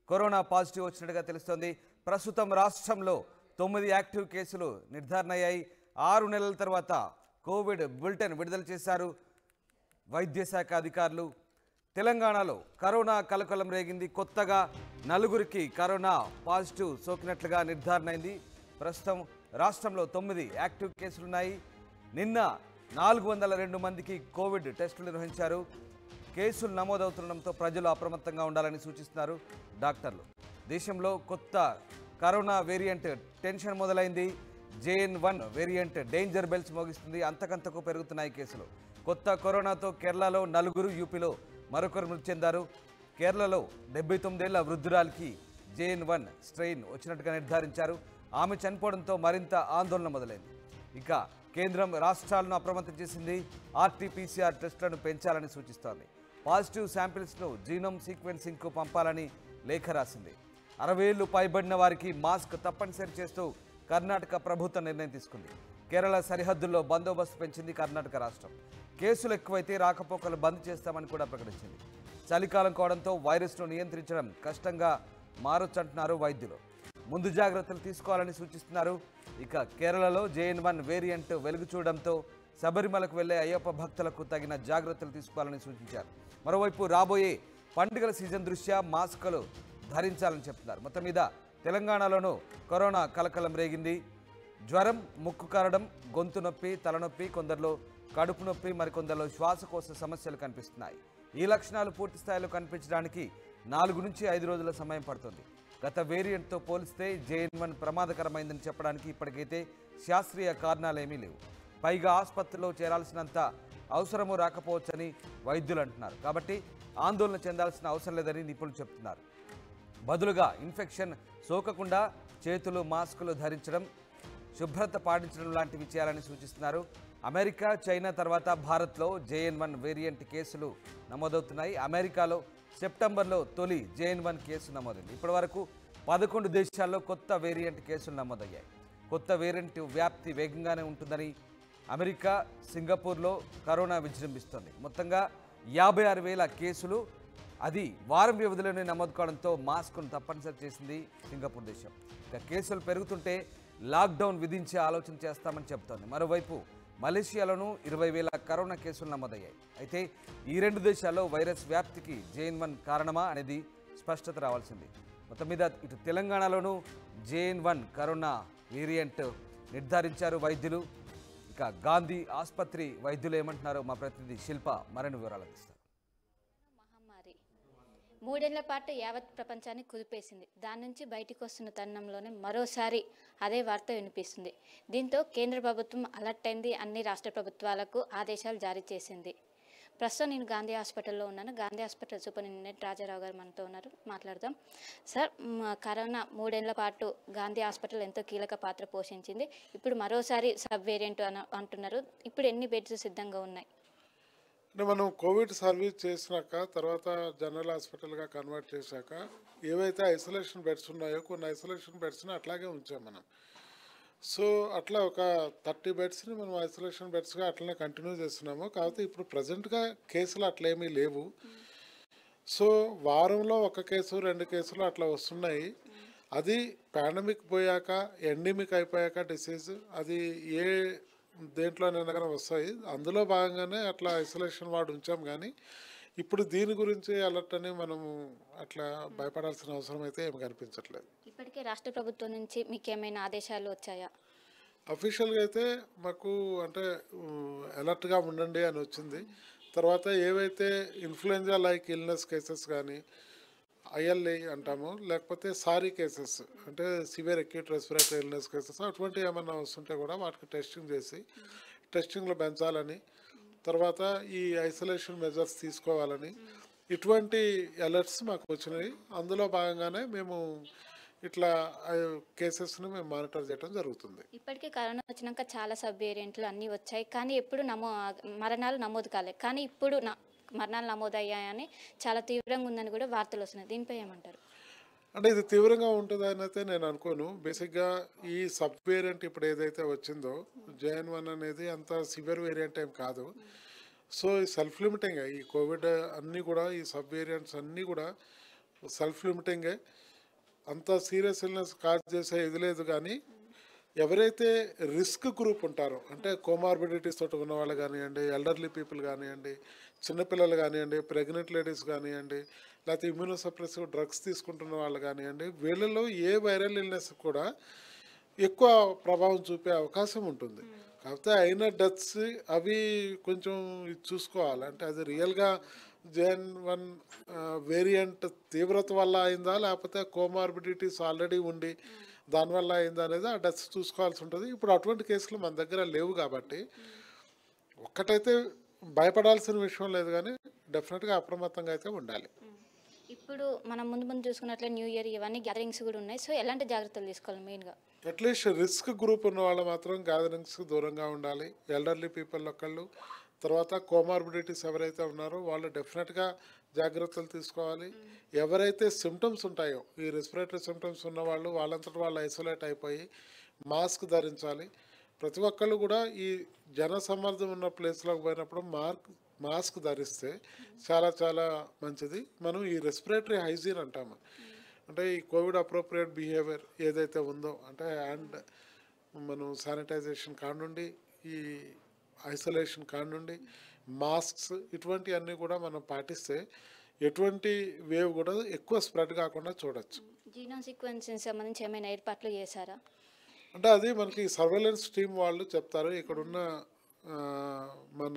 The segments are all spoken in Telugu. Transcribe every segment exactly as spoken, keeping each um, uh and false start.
కరోనా పాజిటివ్ వచ్చినట్టుగా తెలుస్తోంది. ప్రస్తుతం రాష్ట్రంలో తొమ్మిది యాక్టివ్ కేసులు నిర్ధారణ అయ్యాయి. ఆరు నెలల తర్వాత కోవిడ్ బులెటిన్ విడుదల చేశారు వైద్య శాఖ అధికారులు. తెలంగాణలో కరోనా కలకలం రేగింది. కొత్తగా నలుగురికి కరోనా పాజిటివ్ సోకినట్లుగా నిర్ధారణ అయింది. ప్రస్తుతం రాష్ట్రంలో తొమ్మిది యాక్టివ్ కేసులున్నాయి. నిన్న నాలుగు వందల రెండు మందికి కోవిడ్ టెస్టులు నిర్వహించారు. కేసులు నమోదవుతుండడంతో ప్రజలు అప్రమత్తంగా ఉండాలని సూచిస్తున్నారు డాక్టర్లు. దేశంలో కొత్త కరోనా వేరియంట్ టెన్షన్ మొదలైంది. JN one variant danger bells మోగిస్తుంది. అంతకంతకు పెరుగుతున్నాయి కేసులు. కొత్త కరోనాతో కేరళలో నలుగురు, యూపీలో మరొకరు మృతి చెందారు. కేరళలో డెబ్బై తొమ్మిదేళ్ల వృద్ధురాలికి జేఎన్ వన్ స్ట్రెయిన్ వచ్చినట్టుగా నిర్ధారించారు. ఆమె చనిపోవడంతో మరింత ఆందోళన మొదలైంది. ఇక కేంద్రం రాష్ట్రాలను అప్రమత్తం చేసింది. ఆర్టీపీసీఆర్ టెస్టులను పెంచాలని సూచిస్తోంది. పాజిటివ్ శాంపిల్స్ను జీనోమ్ సీక్వెన్సింగ్కు పంపాలని లేఖ రాసింది. అరవై ఏళ్లు పైబడిన వారికి మాస్క్ తప్పనిసరి చేస్తూ కర్ణాటక ప్రభుత్వం నిర్ణయం తీసుకుంది. కేరళ సరిహద్దుల్లో బందోబస్తు పెంచింది కర్ణాటక రాష్ట్రం. కేసులు ఎక్కువైతే రాకపోకలు బంద్ చేస్తామని కూడా ప్రకటించింది. చలికాలం కావడంతో వైరస్ను నియంత్రించడం కష్టంగా మారొచ్చంటున్నారు వైద్యులు. ముందు జాగ్రత్తలు తీసుకోవాలని సూచిస్తున్నారు. ఇక కేరళలో జేఎన్ వన్ వేరియంట్ వెలుగు చూడడంతో శబరిమలకు వెళ్లే అయ్యప్ప భక్తులకు తగిన జాగ్రత్తలు తీసుకోవాలని సూచించారు. మరోవైపు రాబోయే పండుగల సీజన్ దృష్ట్యా మాస్కులు ధరించాలని చెప్తున్నారు. మొత్తం మీద తెలంగాణలోనూ కరోనా కలకలం రేగింది. జ్వరం, ముక్కు కారడం, గొంతు నొప్పి, తలనొప్పి, కొందరిలో కడుపు నొప్పి, మరికొందరిలో శ్వాసకోశ సమస్యలు కనిపిస్తున్నాయి. ఈ లక్షణాలు పూర్తి స్థాయిలో కనిపించడానికి నాలుగు నుంచి ఐదు రోజుల సమయం పడుతుంది. గత వేరియంట్తో పోలిస్తే జేఎన్ వన్ ప్రమాదకరమైందని చెప్పడానికి ఇప్పటికైతే శాస్త్రీయ కారణాలేమీ లేవు. పైగా ఆసుపత్రిలో చేరాల్సినంత అవసరము రాకపోవచ్చని వైద్యులు అంటున్నారు. కాబట్టి ఆందోళన చెందాల్సిన అవసరం లేదని నిపుణులు చెప్తున్నారు. బదులుగా ఇన్ఫెక్షన్ సోకకుండా చేతులు, మాస్కులు ధరించడం, శుభ్రత పాటించడం లాంటివి చేయాలని సూచిస్తున్నారు. అమెరికా, చైనా తర్వాత భారత్లో జేఎన్ వన్ వేరియంట్ కేసులు నమోదవుతున్నాయి. అమెరికాలో సెప్టెంబర్లో తొలి జేఎన్ వన్ కేసు నమోదైంది. ఇప్పటి వరకు పదకొండు దేశాల్లో కొత్త వేరియంట్ కేసులు నమోదయ్యాయి. కొత్త వేరియంట్ వ్యాప్తి వేగంగానే ఉంటుందని అమెరికా, సింగపూర్లో కరోనా విజృంభిస్తోంది. మొత్తంగా యాభై ఆరు వేల కేసులు అది వారం వ్యవధిలోనే నమోదు కావడంతో మాస్క్ను తప్పనిసరి చేసింది సింగపూర్ దేశం. ఇక కేసులు పెరుగుతుంటే లాక్డౌన్ విధించే ఆలోచన చేస్తామని చెబుతోంది. మరోవైపు మలేషియాలోనూ ఇరవై వేల కరోనా కేసులు నమోదయ్యాయి. అయితే ఈ రెండు దేశాల్లో వైరస్ వ్యాప్తికి జేఎన్ వన్ కారణమా అనేది స్పష్టత రావాల్సింది. మొత్తం మీద ఇటు తెలంగాణలోనూ జేఎన్ వన్ కరోనా వేరియంట్ నిర్ధారించారు వైద్యులు. ఇక గాంధీ ఆసుపత్రి వైద్యులు ఏమంటున్నారో మా ప్రతినిధి శిల్ప మరిన్ని వివరాలు అందిస్తారు. మహమ్మారి మూడేళ్ల పాటు యావత్ ప్రపంచాన్ని కుదిపేసింది. దాని నుంచి బయటికి వస్తున్న తరుణంలోనే మరోసారి అదే వార్త వినిపిస్తుంది. దీంతో కేంద్ర ప్రభుత్వం అలర్ట్ అయింది. అన్ని రాష్ట్ర ప్రభుత్వాలకు ఆదేశాలు జారీ చేసింది. ప్రస్తుతం నేను గాంధీ హాస్పిటల్లో ఉన్నాను. గాంధీ హాస్పిటల్ సూపరింటెండెంట్ రాజారావు గారు మనతో ఉన్నారు, మాట్లాడదాం. సార్, కరోనా మూడేళ్ల పాటు గాంధీ హాస్పిటల్ ఎంతో కీలక పాత్ర పోషించింది. ఇప్పుడు మరోసారి సబ్ వేరియంట్ అని అంటున్నారు. ఇప్పుడు ఎన్ని బెడ్స్ సిద్ధంగా ఉన్నాయి? అంటే మనం కోవిడ్ సర్వీస్ చేసినాక తర్వాత జనరల్ హాస్పిటల్గా కన్వర్ట్ చేశాక ఏవైతే ఐసోలేషన్ బెడ్స్ ఉన్నాయో కొన్ని ఐసోలేషన్ బెడ్స్ని అట్లాగే ఉంచాం మనం. సో అట్లా ఒక థర్టీ బెడ్స్ని మనం ఐసోలేషన్ బెడ్స్గా అట్లనే కంటిన్యూ చేస్తున్నాము. కాకపోతే ఇప్పుడు ప్రజెంట్గా కేసులు అట్లేమీ లేవు. సో వారంలో ఒక కేసు రెండు కేసులు అట్లా వస్తున్నాయి. అది పాండమిక్ పోయాక, ఎండమిక్ అయిపోయాక డిసీజ్ అది ఏ దేంట్లోనైనా కానీ వస్తాయి. అందులో భాగంగానే అట్లా ఐసోలేషన్ వార్డు ఉంచాం. కానీ ఇప్పుడు దీని గురించి అలర్ట్ అని మనము అట్లా భయపడాల్సిన అవసరం అయితే ఏమి కనిపించట్లేదు. ఇప్పటికే రాష్ట్ర ప్రభుత్వం నుంచి మీకు ఏమైనా ఆదేశాలు వచ్చాయా? అఫీషియల్గా అయితే మాకు అంటే అలర్ట్గా ఉండండి అని వచ్చింది. తర్వాత ఏవైతే ఇన్ఫ్లుయెంజా లైక్ ఇల్నెస్ కేసెస్ కానీ, ఐఎల్ఐ అంటాము, లేకపోతే సారీ కేసెస్ అంటే severe acute respiratory illness cases అటువంటివి ఏమన్నా వస్తుంటే కూడా వాటికి టెస్టింగ్ చేసి టెస్టింగ్లో పెంచాలని, తర్వాత ఈ ఐసోలేషన్ మెజర్స్ తీసుకోవాలని ఇటువంటి అలర్ట్స్ మాకు వచ్చినాయి. అందులో భాగంగానే మేము ఇట్లా కేసెస్ని మేము మానిటర్ చేయడం జరుగుతుంది. ఇప్పటికే కరోనా వచ్చినాక చాలా సబ్ వేరియంట్లు అన్నీ వచ్చాయి, కానీ ఎప్పుడు నమో మరణాలు నమోదు కాలేదు. కానీ ఇప్పుడు మరణాలు నమోదయ్యాయని చాలా తీవ్రంగా ఉందని కూడా వార్తలు వస్తున్నాయి. దీనిపై ఏమంటారు? అంటే ఇది తీవ్రంగా ఉంటుందని అయితే నేను అనుకోను. బేసిక్గా ఈ సబ్ వేరియంట్ ఇప్పుడు ఏదైతే వచ్చిందో జేఎన్ వన్ అనేది అంత సివియర్ వేరియంట్ ఏం కాదు. సో ఈ సెల్ఫ్ లిమిటింగ్ ఈ కోవిడ్ అన్నీ కూడా ఈ సబ్ వేరియంట్స్ అన్నీ కూడా సెల్ఫ్ లిమిటింగే, అంత సీరియస్ ఇల్నెస్ కాజ్ చేసే ఇది లేదు. కానీ ఎవరైతే రిస్క్ గ్రూప్ ఉంటారో, అంటే కోమార్బిడిటీస్ తోటి ఉన్న వాళ్ళు కానివ్వండి, ఎల్డర్లీ పీపుల్ కానివ్వండి, చిన్నపిల్లలు కానివ్వండి, ప్రెగ్నెంట్ లేడీస్ కానివ్వండి, లేకపోతే ఇమ్యూనోసప్రెసివ్ డ్రగ్స్ తీసుకుంటున్న వాళ్ళు కానివ్వండి, వీళ్ళలో ఏ వైరల్ ఇల్నెస్ కూడా ఎక్కువ ప్రభావం చూపే అవకాశం ఉంటుంది. కాకపోతే అయిన డెత్స్ అవి కొంచెం ఇది చూసుకోవాలి. అంటే అది రియల్గా జెన్ వన్ వేరియంట్ తీవ్రత వల్ల అయిందా, లేకపోతే కోమార్బిడిటీస్ ఆల్రెడీ ఉండి దానివల్ల అయిందా అనేది ఆ డెత్స్ చూసుకోవాల్సి ఉంటుంది. ఇప్పుడు అటువంటి కేసులు మన దగ్గర లేవు కాబట్టి ఒక్కటైతే భయపడాల్సిన విషయం లేదు, కానీ డెఫినెట్గా అప్రమత్తంగా అయితే ఉండాలి. ఇప్పుడు మనం ముందు ముందు చూసుకున్నట్లే న్యూ ఇయర్ ఇవన్నీ గ్యాదరింగ్స్ కూడా ఉన్నాయి. సో ఎలాంటి జాగ్రత్తలు తీసుకోవాలి మెయిన్గా? అట్లీస్ట్ రిస్క్ గ్రూప్ ఉన్న వాళ్ళు మాత్రం గ్యాదరింగ్స్కి దూరంగా ఉండాలి. ఎల్డర్లీ పీపుల్ ఒకళ్ళు, తర్వాత కోమార్బిడిటీస్ ఎవరైతే ఉన్నారో వాళ్ళు డెఫినెట్గా జాగ్రత్తలు తీసుకోవాలి. ఎవరైతే సిమ్టమ్స్ ఉంటాయో, ఈ రెస్పిరేటరీ సిమ్టమ్స్ ఉన్న వాళ్ళు వాళ్ళంతటి వాళ్ళు ఐసోలేట్ అయిపోయి మాస్క్ ధరించాలి. ప్రతి ఒక్కళ్ళు కూడా ఈ జన సమ్మర్దం ఉన్న ప్లేస్లోకి పోయినప్పుడు మార్క్ మాస్క్ ధరిస్తే చాలా చాలా మంచిది. మనం ఈ రెస్పిరేటరీ హైజీన్ అంటాము, అంటే ఈ కోవిడ్ అప్రోప్రియేట్ బిహేవియర్ ఏదైతే ఉందో, అంటే హ్యాండ్ మనం శానిటైజేషన్ కానుండి, ఈ ఐసోలేషన్ కానుండి, మాస్క్స్, ఇటువంటివన్నీ కూడా మనం పాటిస్తే ఎటువంటి వేవ్ కూడా ఎక్కువ స్ప్రెడ్ కాకుండా చూడొచ్చు. జీనోమ్ సీక్వెన్సింగ్ సంబంధించి ఏమైనా ఏర్పాట్లు చేశారా? అంటే అది మనకి సర్వేలెన్స్ టీమ్ వాళ్ళు చెప్తారు. ఇక్కడున్న మన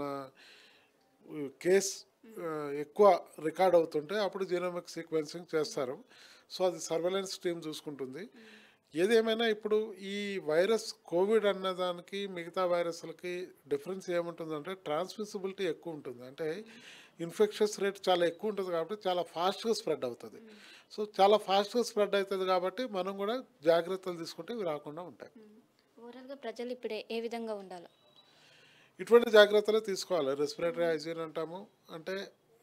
కేస్ ఎక్కువ రికార్డ్ అవుతుంటే అప్పుడు జీనోమిక్ సీక్వెన్సింగ్ చేస్తారు. సో అది సర్వేలెన్స్ టీమ్ చూసుకుంటుంది. ఏదేమైనా ఇప్పుడు ఈ వైరస్ కోవిడ్ అన్నదానికి మిగతా వైరస్లకి డిఫరెన్స్ ఏముంటుందంటే ట్రాన్స్మిసిబిలిటీ ఎక్కువ ఉంటుంది. అంటే ఇన్ఫెక్షన్స్ రేట్ చాలా ఎక్కువ ఉంటుంది కాబట్టి చాలా ఫాస్ట్గా స్ప్రెడ్ అవుతుంది. సో చాలా ఫాస్ట్గా స్ప్రెడ్ అవుతుంది కాబట్టి మనం కూడా జాగ్రత్తలు తీసుకుంటే ఇవి రాకుండా ఉంటాయి. ఓవరాల్గా ప్రజలు ఇప్పుడే ఏ విధంగా ఉండాలి? ఇటువంటి జాగ్రత్తలు తీసుకోవాలి. రెస్పిరేటరీ హైజీన్ అంటాము, అంటే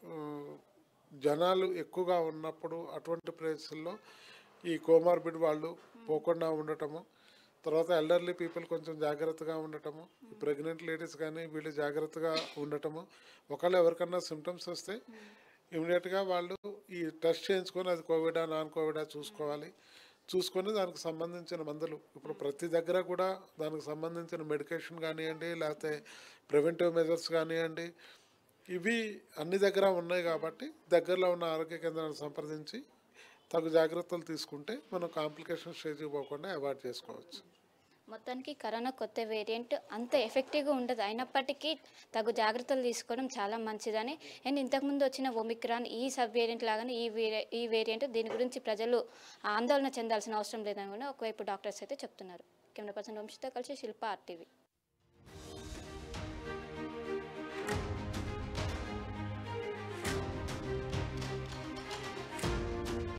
జనాలు ఎక్కువగా ఉన్నప్పుడు అటువంటి ప్లేసుల్లో ఈ కోమార్బిడ్ వాళ్ళు పోకుండా ఉండటము, తర్వాత ఎల్డర్లీ పీపుల్ కొంచెం జాగ్రత్తగా ఉండటము, ప్రెగ్నెంట్ లేడీస్ కానీ వీళ్ళు జాగ్రత్తగా ఉండటము. ఒకవేళ ఎవరికన్నా సిమ్టమ్స్ వస్తే ఇమీడియట్గా వాళ్ళు ఈ టెస్ట్ చేయించుకొని అది కోవిడా నాన్ కోవిడా చూసుకోవాలి. చూసుకొని దానికి సంబంధించిన మందులు ఇప్పుడు ప్రతి దగ్గర కూడా దానికి సంబంధించిన మెడికేషన్ కానివ్వండి, లేకపోతే ప్రివెంటివ్ మెజర్స్ కానివ్వండి, ఇవి అన్ని దగ్గర ఉన్నాయి కాబట్టి దగ్గరలో ఉన్న ఆరోగ్య కేంద్రాన్ని సంప్రదించి తగు జాగ్రత్తలు తీసుకుంటే మనం కాంప్లికేషన్ స్టేజ్కి పోకుండా అవాయిడ్ చేసుకోవచ్చు. మొత్తానికి కరోనా కొత్త వేరియంట్ అంత ఎఫెక్టివ్గా ఉండదు, అయినప్పటికీ తగు జాగ్రత్తలు తీసుకోవడం చాలా మంచిదని. అండ్ ఇంతకుముందు వచ్చిన ఒమిక్రాన్ ఈ సబ్ వేరియంట్ లాగానే ఈ వేరి ఈ వేరియంట్ దీని గురించి ప్రజలు ఆందోళన చెందాల్సిన అవసరం లేదని కూడా ఒకవైపు డాక్టర్స్ అయితే చెప్తున్నారు. కెమెరా పర్సన్ వంశీతో కలిసి శిల్ప ఆర్టీవీ.